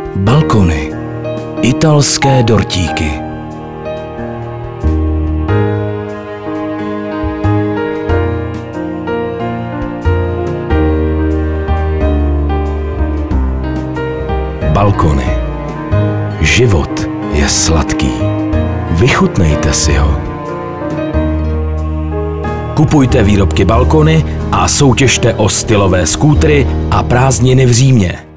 Balkony. Italské dortíky. Balkony. Život je sladký. Vychutnejte si ho. Kupujte výrobky Balkony a soutěžte o stylové skútry a prázdniny v Římě.